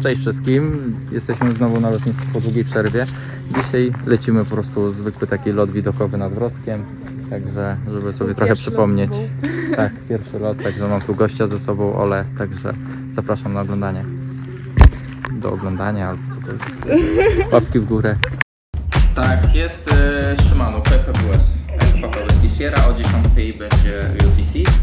Cześć wszystkim, jesteśmy znowu na lotnisku po długiej przerwie. Dzisiaj lecimy po prostu zwykły taki lot widokowy nad Wrockiem, także żeby sobie trochę przypomnieć. Tak, pierwszy lot, także mam tu gościa ze sobą, Olę, także zapraszam na oglądanie. Do oglądania albo cokolwiek. Łapki w górę. Tak, jest Shimano PPWS Sierra, o 10 będzie UTC.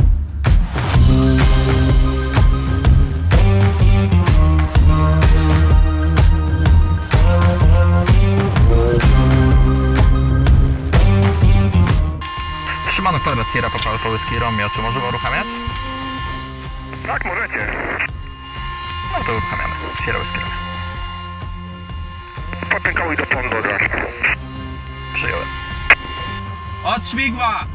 Shimano Kwadrat Sierra Papa Alfa Whiskey Romeo, czy możemy uruchamiać? Tak, możecie. No to uruchamiamy. Sierra Whiskey Romeo. Potęgowy do Pondoza. Przyjąłem. Od śmigła!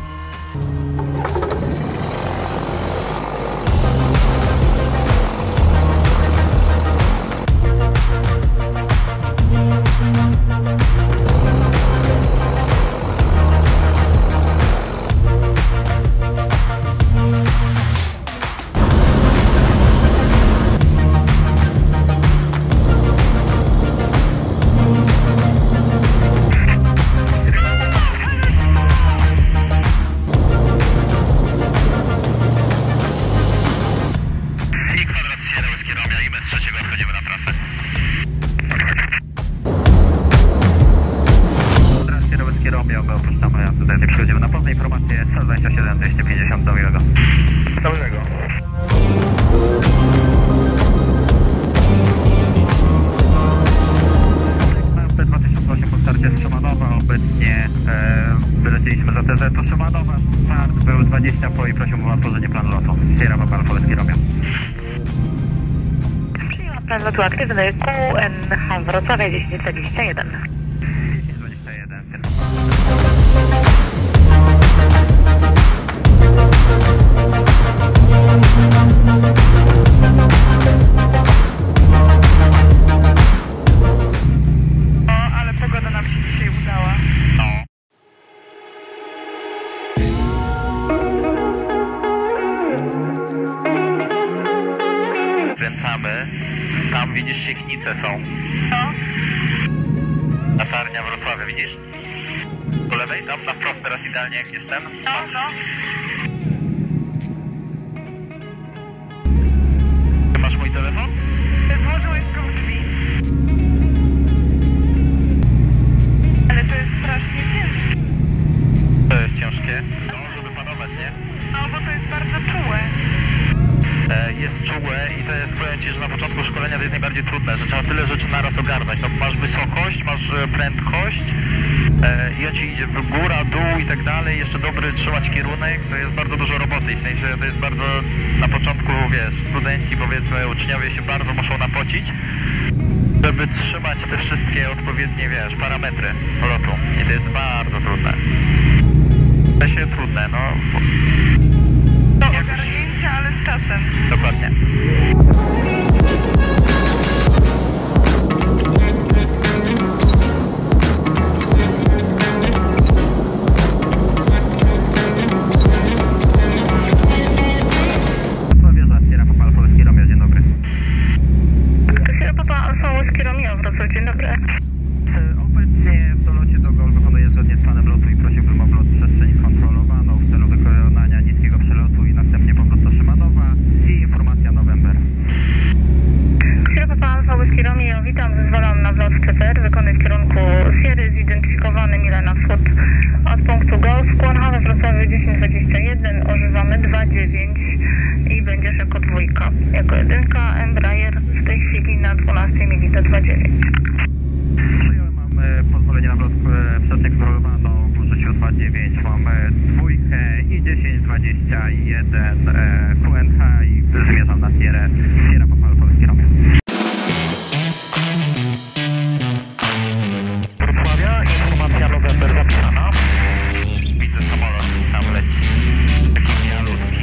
Przychodzimy na pewne informacje 127 250 do miłego. Do miłego. P2008 po starcie z Szymanowa, obecnie wylecieliśmy za TZ do Szymanowa, start był 20 po i prosiłbym o otworzenie planu lotu. Sierra Papa Alfa Whiskey Romeo. Przyjęłam plan lotu aktywny QNH Wrocławia 1021. 1021, ale pogoda nam się dzisiaj udała. Kręcamy. Tam widzisz, Siechnice są. No, Latarnia Wrocławia, widzisz? Po lewej, tam na wprost teraz idealnie jak jestem. no. Ty masz mój telefon? Włożyłeś go w drzwi. Ale to jest strasznie ciężkie. To jest ciężkie. No, żeby panować, nie? No, bo to jest bardzo czułe. Jest czułe i to jest, powiem Ci, że na początku szkolenia to jest najbardziej trudne, że trzeba tyle rzeczy naraz ogarnąć. No, masz wysokość, masz prędkość i on Ci idzie w góra, dół i tak dalej. Jeszcze dobry trzymać kierunek, to jest bardzo dużo roboty. W sensie to jest bardzo, na początku, wiesz, studenci, powiedzmy, uczniowie się bardzo muszą napocić, żeby trzymać te wszystkie odpowiednie, wiesz, parametry lotu. I to jest bardzo trudne. To się trudne, no. Do ogarnięcia, ale z czasem. Dokładnie. Sierra Papa Alfa Whiskey Romeo, dzień dobry. Sierra Papa Alfa Whiskey Romeo, Wrocław, dzień dobry. Obecnie w dolocie do GOL wykonuję zgodnie z planem lotu i prosiłbym o wlot w przestrzeni skontrolowaną w celu wykonania niskiego przelotu i następnie powrót do Szymanowa i informacja November. Sierra Papa Alfa Whiskey Romeo, witam, zezwalam na wlot w CTR, wykonuj w kierunku Sierry, zidentyfikowany mile na wschód od punktu GOL, skłon we Wrocławiu 1021, używamy 29 i będziesz jako dwójka. Jako jedynka, Embraer w tej chwili na 12 mili do 29. Przyjąłem, mam pozwolenie na wlot w przestrzeń kontrolowaną w użyciu 29, mam dwójkę i 1021 QNH i zmierzam na Sierra Papa Alfa Whiskey Romeo. Wrocławia, informacja November zapisana. Widzę samolot, tam leci. Taki malutki.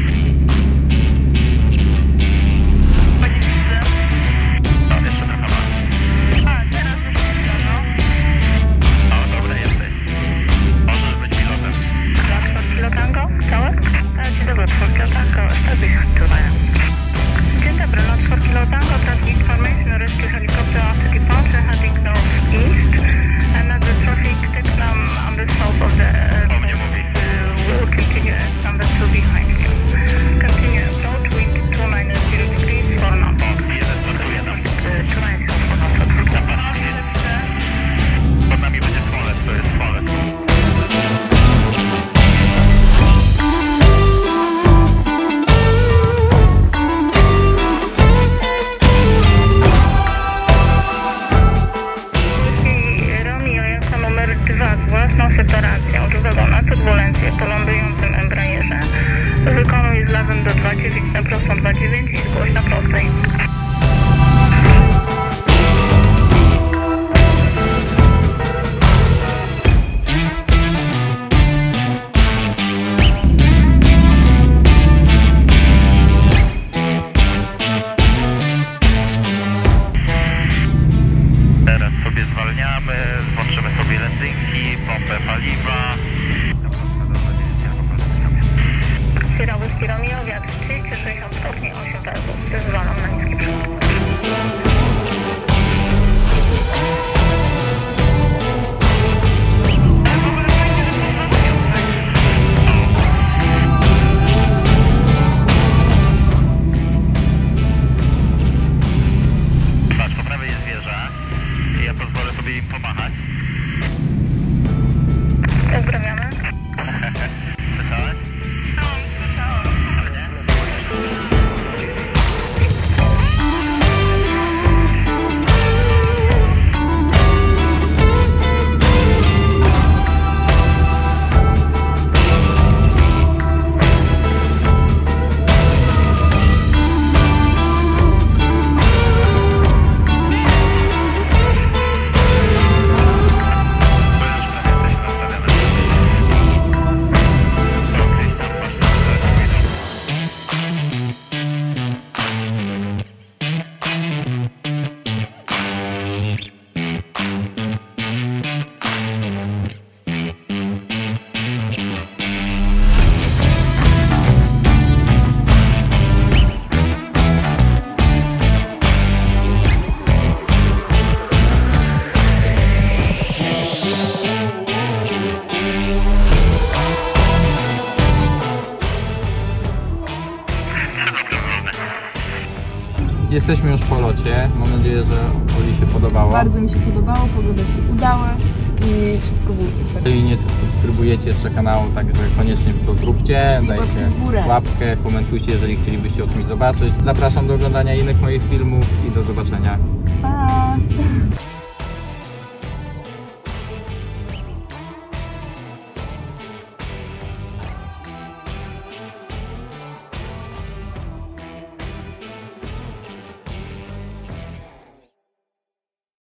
Chyba nie widzę. Tam jeszcze trochę ma. A, teraz już widzę, no. O, dobra, jesteś. Możesz być pilotem. Tak, pilotango? Całe? Dzień dobry, pilotango, Dzień dobry, Jesteśmy już po locie. Mam nadzieję, że Oli się podobało. Bardzo mi się podobało, pogoda się udała i wszystko było super. Jeżeli nie subskrybujecie jeszcze kanału, także koniecznie to zróbcie. I łapki Dajcie w górę. łapkę, komentujcie, jeżeli chcielibyście o czymś zobaczyć. Zapraszam do oglądania innych moich filmów i do zobaczenia. Pa!